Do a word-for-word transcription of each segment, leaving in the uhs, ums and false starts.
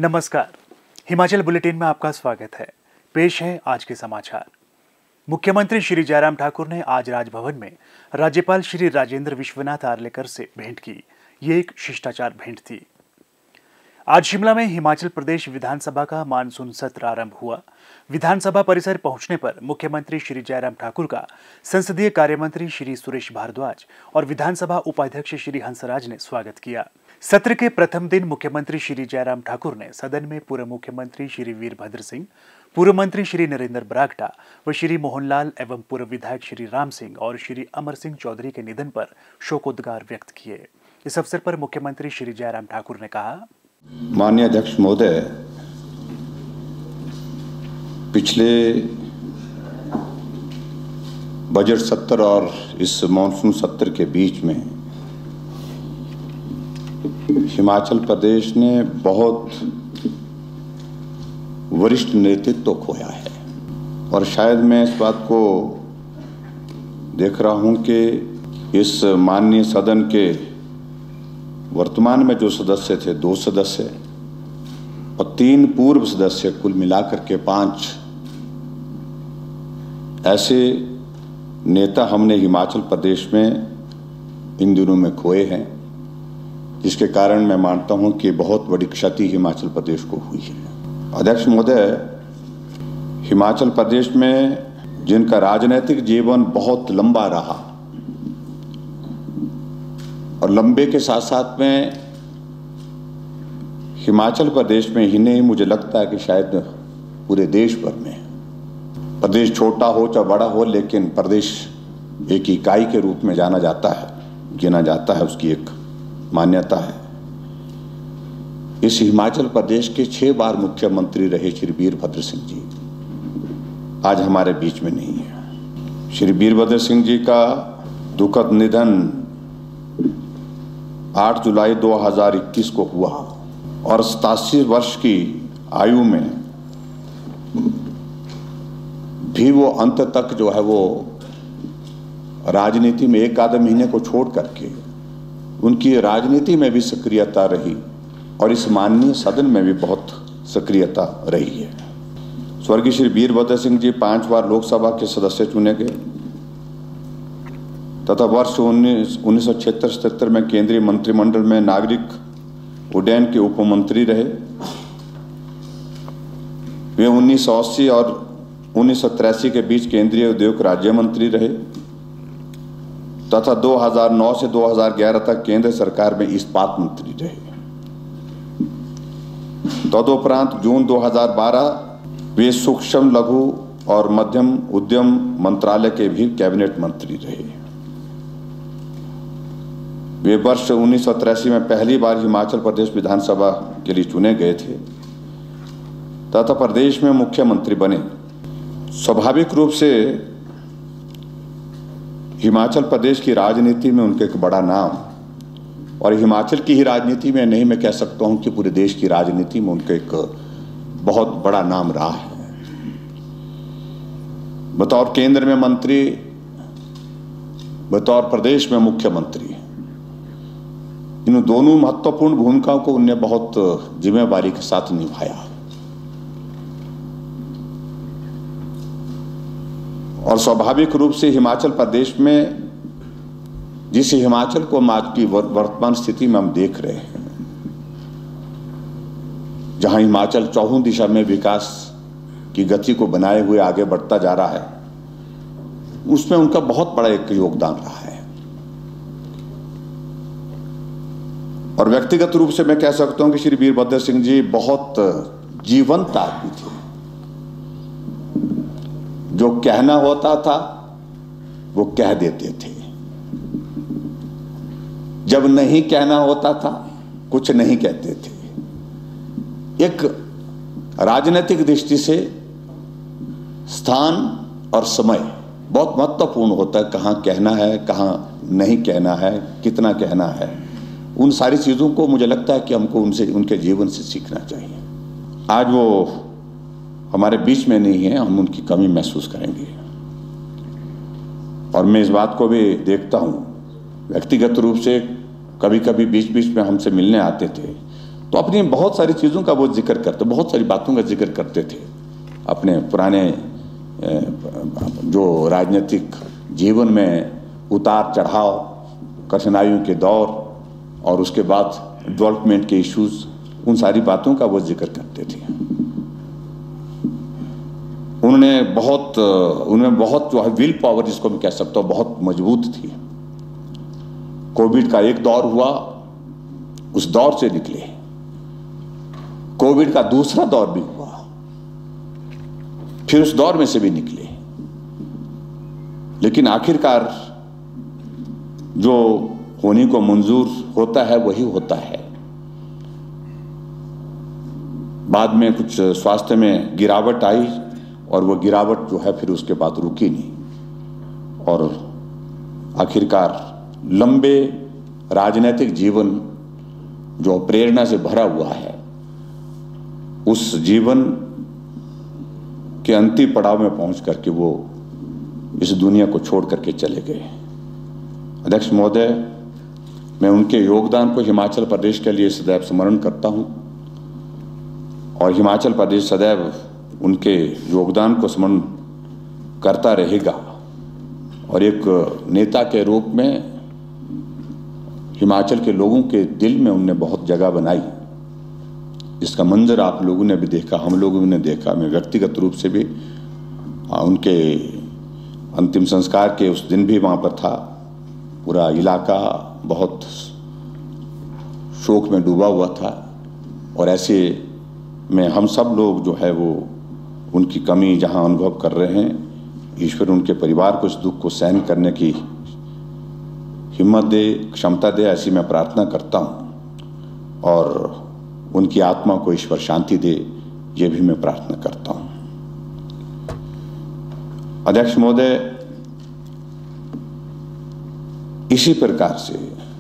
नमस्कार, हिमाचल बुलेटिन में आपका स्वागत है। पेश है आज के समाचार। मुख्यमंत्री श्री जयराम ठाकुर ने आज राजभवन में राज्यपाल श्री राजेंद्र विश्वनाथ आर्लेकर से भेंट की। ये एक शिष्टाचार भेंट थी। आज शिमला में हिमाचल प्रदेश विधानसभा का मानसून सत्र आरंभ हुआ। विधानसभा परिसर पहुंचने पर मुख्यमंत्री श्री जयराम ठाकुर का संसदीय कार्यमंत्री श्री सुरेश भारद्वाज और विधानसभा उपाध्यक्ष श्री हंसराज ने स्वागत किया। सत्र के प्रथम दिन मुख्यमंत्री श्री जयराम ठाकुर ने सदन में पूर्व मुख्यमंत्री श्री वीरभद्र सिंह, पूर्व मंत्री श्री नरेंद्र बरागटा व श्री मोहनलाल एवं पूर्व विधायक श्री राम सिंह और श्री अमर सिंह चौधरी के निधन पर शोकोद्गार व्यक्त किए। इस अवसर पर मुख्यमंत्री श्री जयराम ठाकुर ने कहा, माननीय अध्यक्ष महोदय, पिछले बजट सत्र और इस मानसून सत्र के बीच में हिमाचल प्रदेश ने बहुत वरिष्ठ नेतृत्व खोया है और शायद मैं इस बात को देख रहा हूं कि इस माननीय सदन के वर्तमान में जो सदस्य थे, दो सदस्य और तीन पूर्व सदस्य, कुल मिलाकर के पांच ऐसे नेता हमने हिमाचल प्रदेश में इन दिनों में खोए हैं, जिसके कारण मैं मानता हूं कि बहुत बड़ी क्षति हिमाचल प्रदेश को हुई है। अध्यक्ष महोदय, हिमाचल प्रदेश में जिनका राजनीतिक जीवन बहुत लंबा रहा और लंबे के साथ साथ में हिमाचल प्रदेश में ही नहीं, मुझे लगता है कि शायद पूरे देश भर में, प्रदेश छोटा हो चाहे बड़ा हो, लेकिन प्रदेश एक इकाई के रूप में जाना जाता है, गिना जाता है, उसकी एक मान्यता है। इस हिमाचल प्रदेश के छह बार मुख्यमंत्री रहे श्री वीरभद्र सिंह जी आज हमारे बीच में नहीं है। श्री वीरभद्र सिंह जी का दुखद निधन आठ जुलाई दो हज़ार इक्कीस को हुआ और सतासी वर्ष की आयु में भी वो अंत तक जो है वो राजनीति में एक आध महीने को छोड़ करके उनकी राजनीति में भी सक्रियता रही और इस माननीय सदन में भी बहुत सक्रियता रही है। स्वर्गीय श्री वीरभद्र सिंह जी पांच बार लोकसभा के सदस्य चुने गए तथा वर्ष उन्नीस उन्नीस सौ छिहत्तर सतहत्तर में केंद्रीय मंत्रिमंडल में नागरिक उड्डयन के उपमंत्री रहे। वे उन्नीस सौ अस्सी और उन्नीस सौ तिरासी के बीच केंद्रीय उद्योग राज्य मंत्री रहे तथा दो हज़ार नौ से दो हज़ार ग्यारह तक केंद्र सरकार में इस्पात मंत्री रहे। तदुपरांत जून दो हज़ार बारह वे सूक्ष्म लघु और मध्यम उद्यम मंत्रालय के भी कैबिनेट मंत्री रहे। वे वर्ष उन्नीस सौ तिरासी में पहली बार हिमाचल प्रदेश विधानसभा के लिए चुने गए थे तथा प्रदेश में मुख्यमंत्री बने। स्वाभाविक रूप से हिमाचल प्रदेश की राजनीति में उनका एक बड़ा नाम, और हिमाचल की ही राजनीति में नहीं, मैं कह सकता हूं कि पूरे देश की राजनीति में उनका एक बहुत बड़ा नाम रहा है। बतौर केंद्र में मंत्री, बतौर प्रदेश में मुख्यमंत्री, इन दोनों महत्वपूर्ण भूमिकाओं को उन्होंने बहुत जिम्मेदारी के साथ निभाया और स्वाभाविक रूप से हिमाचल प्रदेश में, जिस हिमाचल को आज की वर्तमान स्थिति में हम देख रहे हैं, जहां हिमाचल चौहों दिशा में विकास की गति को बनाए हुए आगे बढ़ता जा रहा है, उसमें उनका बहुत बड़ा एक योगदान रहा है। और व्यक्तिगत रूप से मैं कह सकता हूं कि श्री वीरभद्र सिंह जी बहुत जीवंत आदमी थे। जो कहना होता था वो कह देते थे, जब नहीं कहना होता था कुछ नहीं कहते थे। एक राजनीतिक दृष्टि से स्थान और समय बहुत महत्वपूर्ण होता है, कहाँ कहना है, कहाँ नहीं कहना है, कितना कहना है। उन सारी चीज़ों को मुझे लगता है कि हमको उनसे, उनके जीवन से सीखना चाहिए। आज वो हमारे बीच में नहीं है, हम उनकी कमी महसूस करेंगे। और मैं इस बात को भी देखता हूँ, व्यक्तिगत रूप से कभी कभी बीच बीच में हमसे मिलने आते थे तो अपनी बहुत सारी चीज़ों का वो जिक्र करते, बहुत सारी बातों का जिक्र करते थे अपने पुराने जो राजनीतिक जीवन में उतार चढ़ाव, कठिनाइयों के दौर और उसके बाद डेवलपमेंट के इश्यूज, उन सारी बातों का वो जिक्र करते थे। उन्होंने बहुत उनमें बहुत जो है विल पावर जिसको मैं कह सकता हूँ बहुत मजबूत थी। कोविड का एक दौर हुआ, उस दौर से निकले। कोविड का दूसरा दौर भी हुआ, फिर उस दौर में से भी निकले। लेकिन आखिरकार जो होने को मंजूर होता है वही होता है। बाद में कुछ स्वास्थ्य में गिरावट आई और वो गिरावट जो है फिर उसके बाद रुकी नहीं, और आखिरकार लंबे राजनीतिक जीवन जो प्रेरणा से भरा हुआ है, उस जीवन के अंतिम पड़ाव में पहुंच करके वो इस दुनिया को छोड़ करके चले गए। अध्यक्ष महोदय, मैं उनके योगदान को हिमाचल प्रदेश के लिए सदैव स्मरण करता हूं और हिमाचल प्रदेश सदैव उनके योगदान को स्मरण करता रहेगा। और एक नेता के रूप में हिमाचल के लोगों के दिल में उनने बहुत जगह बनाई। इसका मंजर आप लोगों ने भी देखा, हम लोगों ने देखा। मैं व्यक्तिगत रूप से भी उनके अंतिम संस्कार के उस दिन भी वहाँ पर था। पूरा इलाका बहुत शोक में डूबा हुआ था और ऐसे में हम सब लोग जो है वो उनकी कमी जहाँ अनुभव कर रहे हैं, ईश्वर उनके परिवार को इस दुख को सहन करने की हिम्मत दे, क्षमता दे, ऐसी मैं प्रार्थना करता हूँ। और उनकी आत्मा को ईश्वर शांति दे, ये भी मैं प्रार्थना करता हूँ। अध्यक्ष महोदय, इसी प्रकार से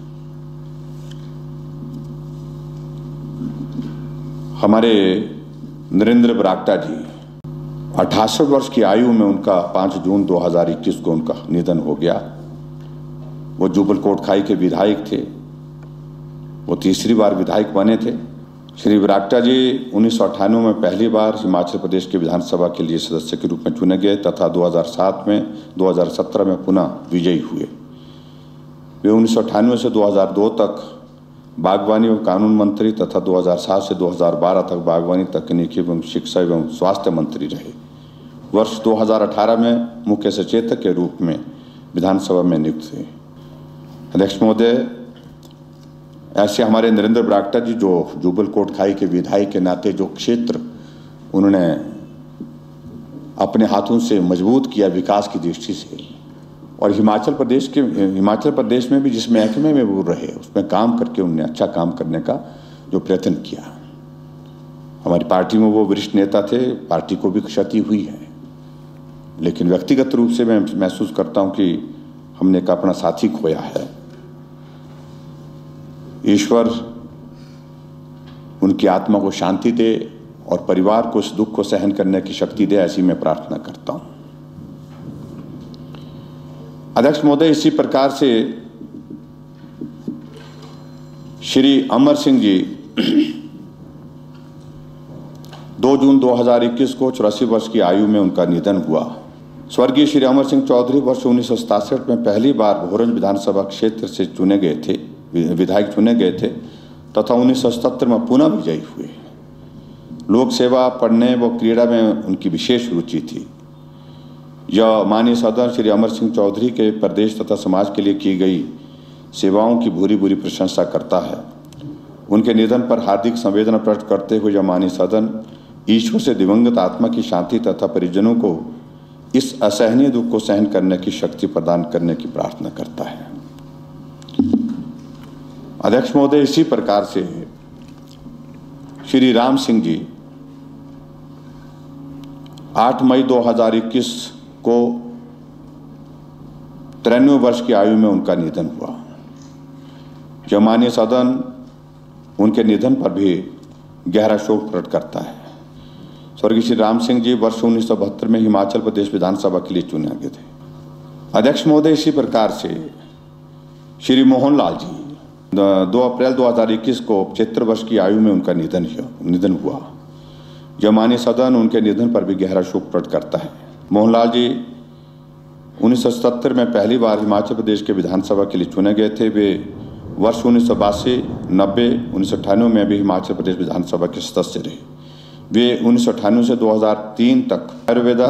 हमारे नरेंद्र बरागटा जी, अठासठ वर्ष की आयु में उनका पाँच जून दो हज़ार इक्कीस को उनका निधन हो गया। वो जुबल कोटखाई के विधायक थे, वो तीसरी बार विधायक बने थे। श्री बरागटा जी उन्नीस सौ अट्ठानवे में पहली बार हिमाचल प्रदेश के विधानसभा के लिए सदस्य के रूप में चुने गए तथा दो हज़ार सात में दो हज़ार सत्रह में पुनः विजयी हुए। वे उन्नीस सौ अट्ठानवे से दो हज़ार दो तक बागवानी एवं कानून मंत्री तथा दो हज़ार सात से दो हज़ार बारह तक बागवानी, तकनीकी एवं शिक्षा एवं स्वास्थ्य मंत्री रहे। वर्ष दो हज़ार अठारह में मुख्य सचेतक के रूप में विधानसभा में नियुक्त हुए। अध्यक्ष महोदय, ऐसे हमारे नरेंद्र बरागटा जी जो जुबल कोटखाई के विधायक के नाते जो क्षेत्र उन्होंने अपने हाथों से मजबूत किया विकास की दृष्टि से, और हिमाचल प्रदेश के हिमाचल प्रदेश में भी जिस महकमे में वो रहे उसमें काम करके उन्होंने अच्छा काम करने का जो प्रयत्न किया। हमारी पार्टी में वो वरिष्ठ नेता थे, पार्टी को भी क्षति हुई है, लेकिन व्यक्तिगत रूप से मैं महसूस करता हूँ कि हमने एक अपना साथी खोया है। ईश्वर उनकी आत्मा को शांति दे और परिवार को इस दुख को सहन करने की शक्ति दे, ऐसी मैं प्रार्थना करता हूं। अध्यक्ष महोदय, इसी प्रकार से श्री अमर सिंह जी दो जून दो हज़ार इक्कीस को चौरासी वर्ष की आयु में उनका निधन हुआ। स्वर्गीय श्री अमर सिंह चौधरी वर्ष उन्नीस सौ सतासठ में पहली बार भोरंज विधानसभा क्षेत्र से चुने गए थे विधायक चुने गए थे तथा उन्नीस सौ सतहत्तर में पुनः विजयी हुए। लोक सेवा, पढ़ने व क्रीड़ा में उनकी विशेष रुचि थी। यह माननीय सदन श्री अमर सिंह चौधरी के प्रदेश तथा समाज के लिए की गई सेवाओं की भूरी भूरी प्रशंसा करता है। उनके निधन पर हार्दिक संवेदना प्रकट करते हुए यह माननीय सदन ईश्वर से दिवंगत आत्मा की शांति तथा परिजनों को इस असहनीय दुख को सहन करने की शक्ति प्रदान करने की प्रार्थना करता है। अध्यक्ष महोदय, इसी प्रकार से श्री राम सिंह जी आठ मई दो हज़ार इक्कीस को तिरानवे वर्ष की आयु में उनका निधन हुआ। जो माननीय सदन उनके निधन पर भी गहरा शोक प्रकट करता है। स्वर्गीय श्री राम सिंह जी वर्ष उन्नीस सौ बहत्तर में हिमाचल प्रदेश विधानसभा के लिए चुने गए थे। अध्यक्ष महोदय, इसी प्रकार से श्री मोहन लाल जी दो अप्रैल दो हज़ार इक्कीस को पचहत्तर वर्ष की आयु में उनका निधन निधन हुआ। यह माननीय सदन उनके निधन पर भी गहरा शोक प्रकट करता है। मोहनलाल जी उन्नीस सौ सत्तर में पहली बार हिमाचल प्रदेश के विधानसभा के लिए चुने गए थे। वे वर्ष उन्नीस सौ बासी, नब्बे, उन्नीस सौ अट्ठानवे में भी हिमाचल प्रदेश विधानसभा के सदस्य रहे। वे उन्नीस सौ अट्ठानवे से दो हज़ार तीन तक आयुर्वेदा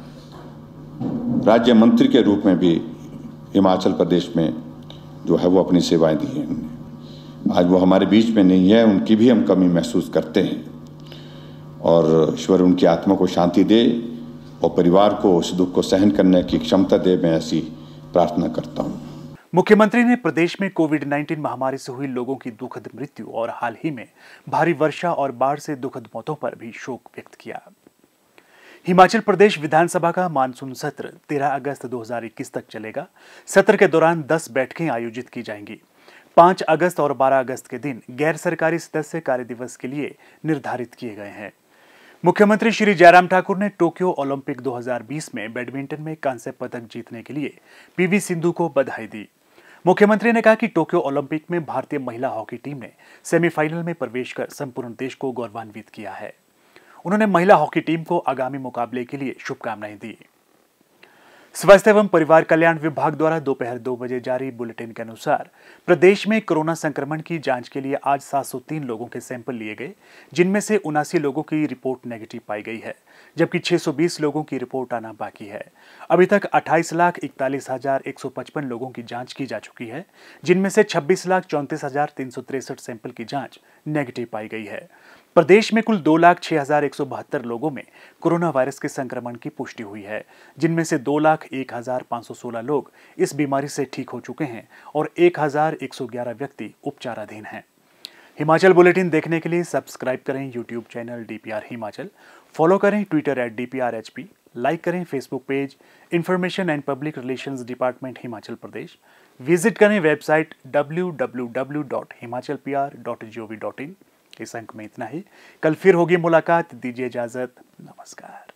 राज्य मंत्री के रूप में भी हिमाचल प्रदेश में जो है वो अपनी सेवाएं दी हैं। आज वो हमारे बीच में नहीं है, उनकी भी हम कमी महसूस करते हैं और ईश्वर उनकी आत्मा को शांति दे और परिवार को उस दुख को सहन करने की क्षमता दे, मैं ऐसी प्रार्थना करता हूँ। मुख्यमंत्री ने प्रदेश में कोविड उन्नीस महामारी से हुई लोगों की दुखद मृत्यु और हाल ही में भारी वर्षा और बाढ़ से दुखद मौतों पर भी शोक व्यक्त किया। हिमाचल प्रदेश विधानसभा का मानसून सत्र तेरह अगस्त दो हज़ार इक्कीस तक चलेगा। सत्र के दौरान दस बैठकें आयोजित की जाएंगी। पाँच अगस्त और बारह अगस्त के दिन गैर सरकारी सदस्य कार्य दिवस के लिए निर्धारित किए गए हैं। मुख्यमंत्री श्री जयराम ठाकुर ने टोक्यो ओलंपिक दो हज़ार बीस में बैडमिंटन में कांस्य पदक जीतने के लिए पीवी सिंधु को बधाई दी। मुख्यमंत्री ने कहा कि टोक्यो ओलंपिक में भारतीय महिला हॉकी टीम ने सेमीफाइनल में प्रवेश कर संपूर्ण देश को गौरवान्वित किया है। उन्होंने महिला हॉकी टीम को आगामी मुकाबले के लिए शुभकामनाएं दी। स्वास्थ्य एवं परिवार कल्याण विभाग द्वारा दोपहर दो बजे जारी बुलेटिन के अनुसार प्रदेश में कोरोना संक्रमण की जांच के लिए आज सात सौ तीन लोगों के सैंपल लिए गए, जिनमें से उनासी लोगों की रिपोर्ट नेगेटिव पाई गई है, जबकि छह सौ बीस लोगों की रिपोर्ट आना बाकी है। अभी तक अट्ठाईस लाख इकतालीस हजार एक सौ पचपन लोगों की जांच की जा चुकी है, जिनमें से छब्बीस लाख चौंतीस हजार तीन सौ तिरसठ सैंपल की जांच नेगेटिव पाई गई है। प्रदेश में कुल दो लाख छह हजार एक सौ बहत्तर लोगों में कोरोना वायरस के संक्रमण की पुष्टि हुई है, जिनमें से दो लाख एक हजार पाँच सौ सोलह लोग इस बीमारी से ठीक हो चुके हैं और एक हजार एक सौ ग्यारह व्यक्ति उपचाराधीन हैं। हिमाचल बुलेटिन देखने के लिए सब्सक्राइब करें YouTube channel DPR Himachal, follow करें Twitter at DPR HP, like करें Facebook page information and public relations department Himachal Pradesh, visit करें website W W W dot Himachal P R dot G O V dot in. इस अंक में इतना ही। कल फिर होगी मुलाकात, दीजिए इजाजत। नमस्कार।